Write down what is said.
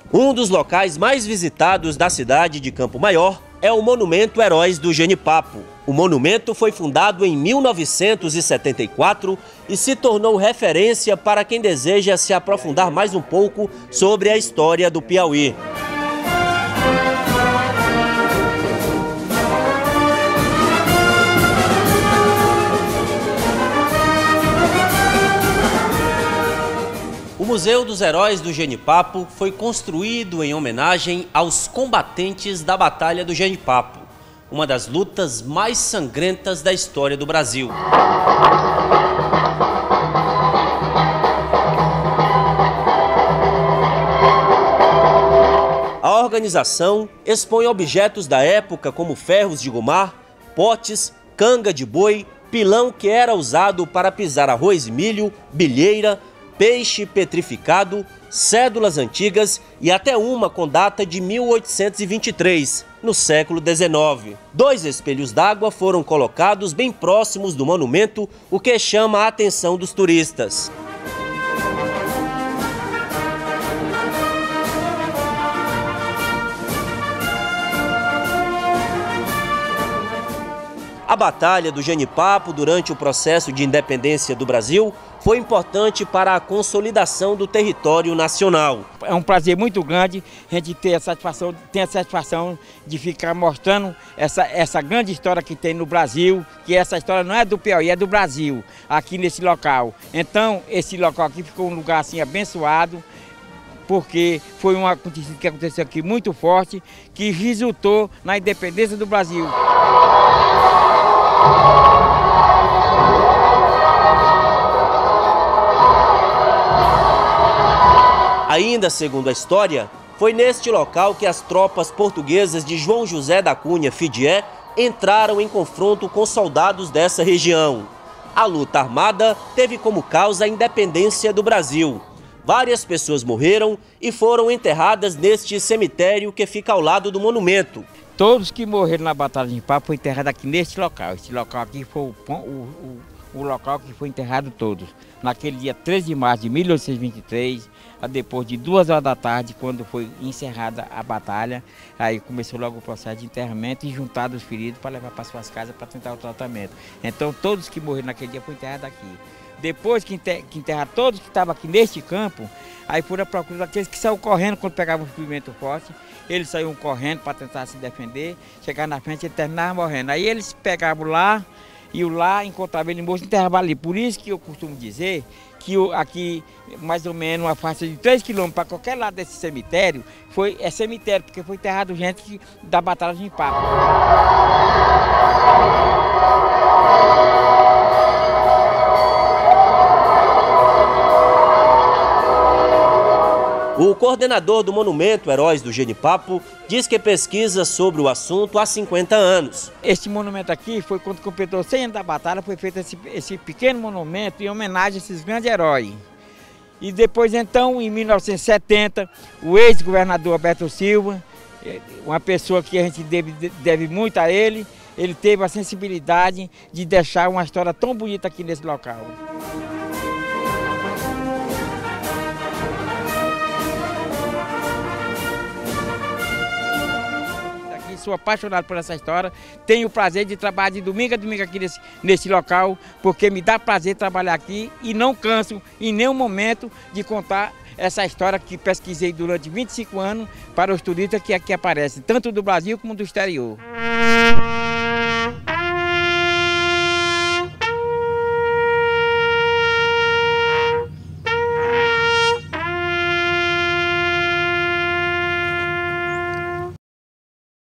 Um dos locais mais visitados da cidade de Campo Maior é o Monumento Heróis do Genipapo. O monumento foi fundado em 1974 e se tornou referência para quem deseja se aprofundar mais um pouco sobre a história do Piauí. O Museu dos Heróis do Genipapo foi construído em homenagem aos combatentes da Batalha do Genipapo, uma das lutas mais sangrentas da história do Brasil. A organização expõe objetos da época como ferros de gomar, potes, canga de boi, pilão que era usado para pisar arroz e milho, bilheira, peixe petrificado, cédulas antigas e até uma com data de 1823, no século XIX. 2 espelhos d'água foram colocados bem próximos do monumento, o que chama a atenção dos turistas. A Batalha do Genipapo, durante o processo de independência do Brasil, foi importante para a consolidação do território nacional. É um prazer muito grande a gente ter a satisfação de ficar mostrando essa grande história que tem no Brasil, que essa história não é do Piauí, é do Brasil, aqui nesse local. Então, esse local aqui ficou um lugar assim abençoado, porque foi um acontecimento que aconteceu aqui muito forte, que resultou na independência do Brasil. Ainda segundo a história, foi neste local que as tropas portuguesas de João José da Cunha Fidié entraram em confronto com soldados dessa região. A luta armada teve como causa a independência do Brasil. Várias pessoas morreram e foram enterradas neste cemitério que fica ao lado do monumento. Todos que morreram na Batalha do Genipapo foram enterrados aqui neste local. Esse local aqui foi o local que foi enterrado todos. Naquele dia 13 de março de 1823, depois de 2 horas da tarde, quando foi encerrada a batalha, aí começou logo o processo de enterramento e juntar os feridos para levar para suas casas para tentar o tratamento. Então todos que morreram naquele dia foram enterrados aqui. Depois que enterrar todos que estavam aqui neste campo, aí foram à procura daqueles que saíram correndo quando pegavam um ferimento forte. Eles saíam correndo para tentar se defender, chegaram na frente e terminavam morrendo. Aí eles pegavam lá, e lá encontravam ele morto e enterravam ali. Por isso que eu costumo dizer que aqui, mais ou menos, uma faixa de 3 quilômetros para qualquer lado desse cemitério, é cemitério, porque foi enterrado gente da Batalha do Genipapo. O coordenador do Monumento Heróis do Genipapo diz que pesquisa sobre o assunto há 50 anos. Este monumento aqui foi quando completou 100 anos da batalha, foi feito esse pequeno monumento em homenagem a esses grandes heróis. E depois então, em 1970, o ex-governador Alberto Silva, uma pessoa que a gente deve muito a ele teve a sensibilidade de deixar uma história tão bonita aqui nesse local. Sou apaixonado por essa história, tenho o prazer de trabalhar de domingo a domingo aqui nesse local, porque me dá prazer trabalhar aqui e não canso em nenhum momento de contar essa história que pesquisei durante 25 anos para os turistas que aqui aparecem, tanto do Brasil como do exterior.